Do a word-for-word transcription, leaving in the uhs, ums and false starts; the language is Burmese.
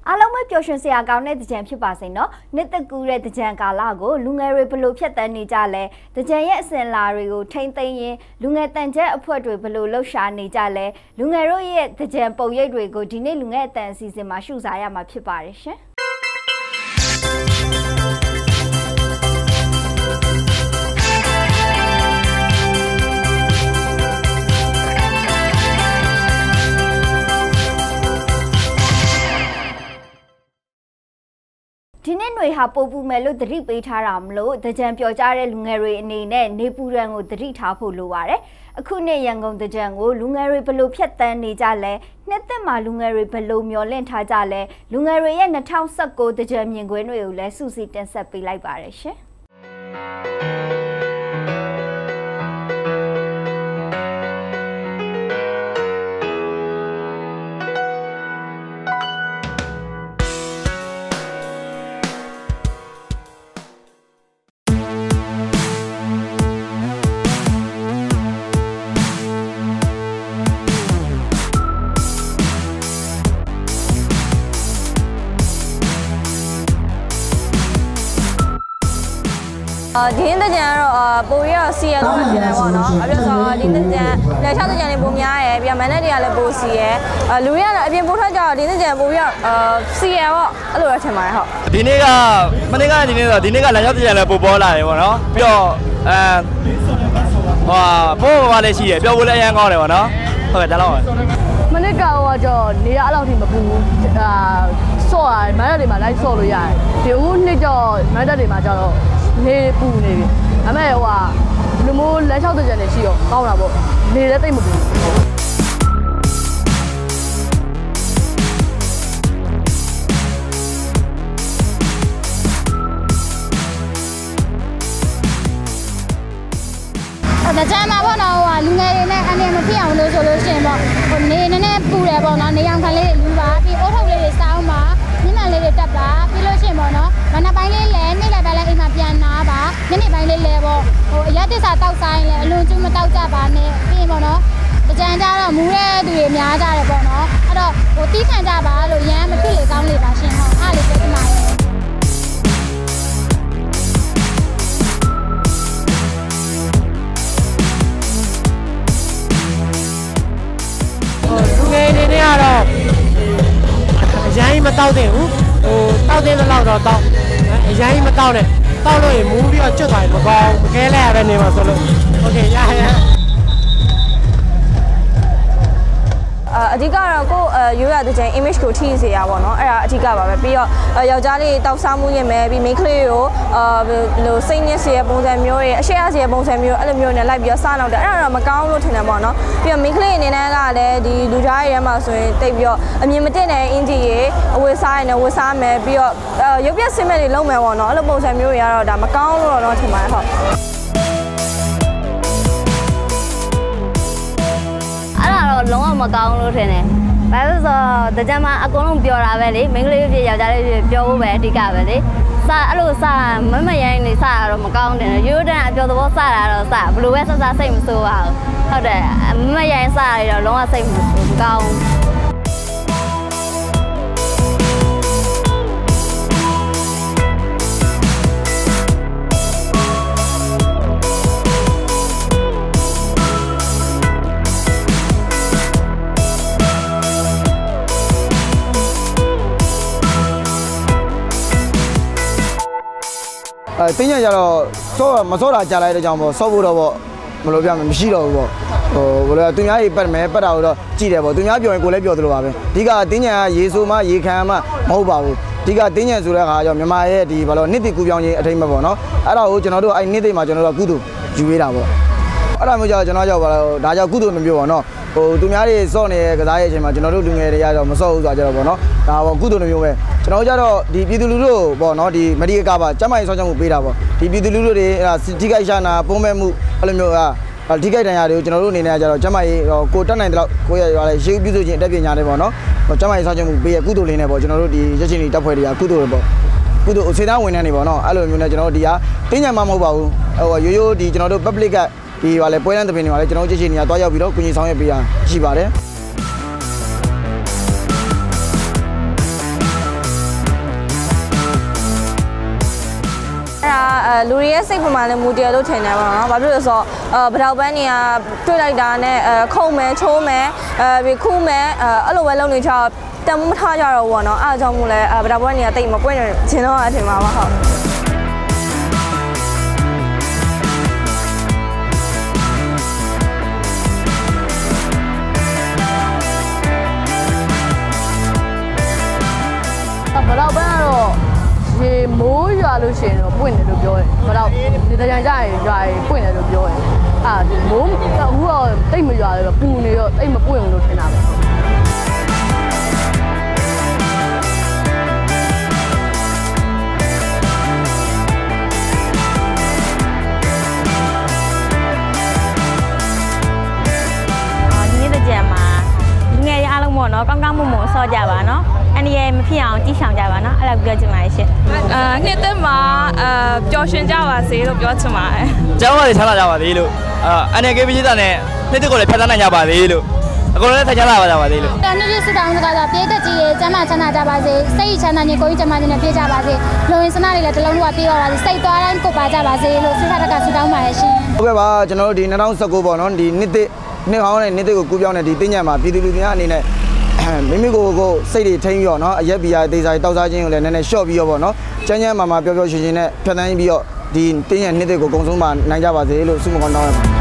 အားလုံးပဲပျော်ရွှင်စရာကောင်းတဲ့တကြံဖြစ်ပါစေနော်နှစ်သက်ကူးတဲ့တကြံကာလကိုလူငယ်တွေဘလို့ဖြတ်တန်းနေကြလဲတကြံရဲ့အစဉ်လာတွေကိုထိမ့်သိမ်းရင်းလူငယ်တန်ကျက်အဖွဲ့တွေဘလို့လှုပ်ရှားနေကြလဲလူငယ်တို့ရဲ့တကြံပုံရိပ်တွေကိုဒီနေ့လူငယ်အတန်အစီအစဉ်မှာရှုစားရမှာဖြစ်ပါတယ်ရှင်ဒီနေ့ຫນွေဟာပို့ပူမယ်လို့သတိပေးထားတာမလို့တကြံပျော်ကြတဲ့လူငယ်တွေအနေနဲ့နေပူရန်ကိုသတိထားဖို့လိုပါတယ်အခုနေ့ရန်ကုန်တကြံကိုလူငယ်တွေဘလို့ဖြတ်တန်းနေကြလဲနှစ်သက်မှာလူငယ်တွေဘလို့မျောလင့်ထားကြလဲလူငယ်တွေရဲ့၂၀၁၉တကြံမြင်ကွင်းတွေကိုလည်းစုစည်းတင်ဆက်ပေးလိုက်ပါတယ်ရှင်ဒီနေ့တကြံကတော့ပိုရစီရတော့ကျန်တယ်ပေါ့နော်အပြည့်ဆိုဒီနေ့တကြံလက်ချောက်တကြံတွေပုံများရယ်ပြီးမန်နဲ့တွေကလည်းပိုစီရယ်လူတွေကလည်းအပြင်ပို့ထွက်ကြတော့ဒီနေ့တကြံပိုရစီရပေါ့အဲ့လိုတော့ထင်ပါတယ်ဟုတ်ဒီနေ့ကမနေ့ကဒီနေ့ဆိုဒီနေ့ကလက်ချောက်တကြံလည်းပို့ပေါ်လာတယ်ပေါ့နော်ပြီးတော့အဲဟိုပို့ပေါ်လည်းရှိရယ်ပြောဖို့လည်းအရင်ကောင်းတယ်ပေါ့နော်ဟုတ်ကဲ့ဒါတော့မနေ့ကတော့ကြောနေရအဲ့လောက်ထိမပူအာဆော့ရမန်နဲ့တွေမှာလိုက်ဆော့လို့ရတယ်ဒီအခုနှစ်ကြောမန်နဲ့တွေမှာကျတော့နေပူနေပြီအမေဟိုကလူမိုးလက်လျှောက်တကြံနေရှိတော့ကောင်းတာပေါ့နေလည်းတိတ်မပူတကြံမှာပေါ့နော်ဟိုလူငယ်တွေနဲ့အနေမဖြစ်အောင်လို့ဆိုလို့ရှိရင်ပေါ့ဟိုနေနည်းနည်းပူတယ်ပေါ့နော်နေအောင်ခံလေးလူပါပြီးအိုးထုတ်လေးတွေစောင်းပါညနေလေးတွေတက်ပါပြီးလို့ရှိရင်ပေါ့နော်မနက်ပိုင်းလေးလဲနေ့လယ်ပိုင်းလေးအိမ်မှာပြန်နာပါညနေပိုင်းလေးလဲပေါ့ဟိုအရက်တစ္ဆာတောက်ဆိုင်လဲအလွန်ကျူးမတောက်ကြပါနဲ့ပြီးရင်ပေါ့နော်တကြံကြတော့မူးတဲ့သူတွေများကြတယ်ပေါ့နော်အဲ့တော့ဟိုတီးခံကြပါလို့ရမ်းမဖြစ်လေကောင်းလေပါရှင်ဟုတ်အားလေးပြောပြပါရစေနေနေရတော့အရင်မတောက်တဲ့ဘူးဟိုတောက်တဲ့လောက်တော့တောက်အရင်မတောက်နဲ့တောက်လို့ရင်မူးပြီးတော့ကျွတ်သွားရင်မကောင်းမခဲလဲရပဲနေမှာဆိုလို့โอเคရရအဓိကတော့ကိုရိုးရတဲ့ image ကိုထိစေရပါတော့အဲ့ဒါအဓိကပါပဲပြီးတော့ယောက်ျားလေးတောက်စားမှုရင်ပဲပြီး main ကလေးကိုအာဘယ်လိုစိတ်ညစ်စေရပုံစံမျိုးတွေအရှက်ရစေရပုံစံမျိုးအဲ့လိုမျိုးနဲ့လိုက်ပြီးတော့စားတော့တယ်အဲ့ဒါတော့မကောင်းလို့ထင်တယ်ပေါ့နော်ပြီးတော့ main ကလေးအနေနဲ့ကလည်းဒီလူသားရဲ့မှာဆိုရင်တိတ်ပြီးတော့အမြင်မတည့်တဲ့အင်ဂျီရေအဝတ်စားရင်လည်းဝတ်စားမယ်ပြီးတော့ရုပ်ပြဆင်းမဲ့တွေလုံးမယ်ပေါ့နော်အဲ့လိုပုံစံမျိုးတွေကတော့ဒါမကောင်းလို့တော့ထင်ပါတယ်ဟုတ်တော့လုံးဝမကောင်းလို့ထင်တယ်။ဘာလို့ဆိုတကြံမှာအကုန်လုံးပြောတာပဲလေမိန်းကလေးဖြစ်ယောက်ျားလေးဖြစ်ပြောဖို့ပဲအဓိကပဲလေ။စအဲ့လိုစမမရိုင်းနေစရတော့မကောင်းတယ်။ရိုးတန်းအပြောသဘောစတာတော့စဘယ်လိုပဲစစစိတ်မဆိုးပါဘူး။ဟုတ်တယ်မမရိုင်းစရတော့လုံးဝစိတ်မကောင်းဘူးအဲတင်းရကြတော့စောမစောတာကြာလိုက်တဲ့ကြောင့်ပေါ့စောဖို့တော့ပေါ့မလို့ပြမယ်မရှိတော့ဘူးပေါ့ဟိုဘယ်လိုသူများကြီးပတ်မယ်ပတ်တာတော့ကြည့်တယ်ပေါ့သူများပြောရင်ကိုလည်းပြောသလိုပါပဲအဓိကတင်းညံကရေဆိုမှရေခံမှမဟုတ်ပါဘူးအဓိကတင်းညံဆိုတဲ့အခါကျတော့မြန်မာရဲ့ဒီဘာလို့နှစ်တိကူပြောင်းခြင်းအထိမ့်မဲ့ပေါ့နော်အဲ့ဒါကိုကျွန်တော်တို့အဲ့နှစ်တိမှာကျွန်တော်တို့ကုသိုလ်ယူပေးတာပေါ့အဲ့ဒါမျိုးကြောင့်ကျွန်တော်ကြောက်ပါတော့ဒါကြောင့်ကုသိုလ်မျိုးပေါ့နော်ဟိုသူများတွေစော့နေတဲ့ကစားရဲ့အချိန်မှာကျွန်တော်တို့လူငယ်တွေရတော့မစော့ဘူးဆိုတာကြတော့ပေါ့နော်ဒါပေါ့ကုသိုလ်မျိုးပဲကျွန်တော်တို့ကြတော့ဒီပြည်သူလူထုပေါ့နော်ဒီမဒီကပါကျမကြီးဆောင်းချောင်းမှုပေးတာပေါ့ဒီပြည်သူလူထုတွေအဲ့ဒါဒီကိစ္စနာပုံမဲ့မှုအဲ့လိုမျိုးကဒီကိစ္စတန်ရာတွေကိုကျွန်တော်တို့အနေနဲ့ကြတော့ကျမကြီးကိုတက်နိုင်တဲ့လောက်ကိုရရွာလဲရှေးပြုစုခြင်းအတက်ပညာတွေပေါ့နော်ကျမကြီးဆောင်းချောင်းမှုပေးရကုသိုလ်လေးနဲ့ပေါ့ကျွန်တော်တို့ဒီရက်ချင်းတွေတက်ဖွဲ့တွေကကုသိုလ်ပေါ့ကုသိုလ်စေတန်းဝန်ထမ်းတွေပေါ့နော်အဲ့လိုမျိုးနဲ့ကျွန်တော်တို့ဒီဟာတင်းညံမှမဟုတ်ပါဘူးဟိုရိုးရိုးဒီကျွန်တော်တို့ public ကဒီပါလေပွဲလမ်းတပင်တွေပါလေကျွန်တော်တို့ကြည့်ချင်နေရသွားရောက်ပြီးတော့ကုညီဆောင်ရွက်ပေးရရှိပါတယ်လူတွေရဲ့စိတ်ပမာနဲ့မူတည်လို့ထင်တယ်ပေါ့နော်။ဘာဖြစ်လို့ဆိုတော့အဲဗတောက်ပန်းတွေကတွေ့လိုက်တာနဲ့အဲခုံမယ်ချိုးမယ်အဲပြီးခူးမယ်အဲအဲ့လိုပဲလုပ်နေချောတန်မထားကြတော့ဘောနော်။အားကြောင့်မို့လဲဗတောက်ပန်းတွေကတိတ်မပွင့်နေခြင်းတော့အထင်ပါပါဟုတ်ဘလောက်ပန်းကတော့ရေမိုးရွာလို့ရှိရင်တော့ပွင့်တယ်လို့ပြောတယ်ဘလောက်ဒီတကြံကြရင်ရွာရင်ပွင့်တယ်လို့ပြောတယ်အာမိုးအခုတော့တိတ်မရွာတယ်ပူနေတော့တိတ်မပွင့်ဘူးလို့ထင်တာပဲနော်ကောင်းကောင်းမွန်မွန်ဆော့ကြပါနော်အန်ဒီရဲ့မဖြစ်အောင်တီးဆောင်ကြပါနော်အဲ့လိုပြောချင်ပါတယ်ရှင်အာနှစ်သက်မှာအာပျော်ရွှင်ကြပါစေလို့ပြောချင်ပါတယ်ကျောင်းကနေချမ်းသာကြပါသေးလို့အာအန်ဒီကေပီကြီးသားနဲ့နှစ်သက်ကိုလည်းဖျက်ဆီးနိုင်ကြပါသေးလို့အကုန်လုံးလည်းထိုင်ချမ်းသာပါကြပါသေးလို့တန်နှစ်စတောင်းစကားသာပြေးသက်ကြီးရဲ့ကျမ်းမာချမ်းသာကြပါစေစိတ်ချမ်းသာခြင်းကိုယ်ကြီးကျမ်းမာခြင်းနဲ့ပြေးကြပါစေလုံရင်စနာတွေလည်းတလုံးလုံးပြေးပါပါစေစိတ်သွားတိုင်းကိုပါကြပါစေလို့ဆုထတက်ကဆုတောင်းပါတယ်ရှင်ဟုတ်ကဲ့ပါကျွန်တော်တို့ဒီ၂၀၁၉ပေါ့နော်ဒီနှစ်သက်နှစ်ဟောင်းနဲ့နှစ်သက်ကိုကူးပြောင်းတဲ့ဒီတင်းညံမှာပြည်သူလူများအနေနဲ့မိမိကိုယ်ကိုစိတ်တွေထိန်းပြီးတော့เนาะအရက်ဘီယာဒေသတွေတောက်စားခြင်းကိုလည်းနည်းနည်းရှော့ပြီးတော့ပေါ့เนาะကျန်းကျန်းမာမာပျော်ပျော်ရွှင်ရွှင်နဲ့ဖြတ်သန်းပြီးတော့ဒီတင်းရနှစ်တွေကိုအကုန်ဆုံးမှာနိုင်ကြပါစေလို့ဆုမကောင်းတောင်းရပါတယ်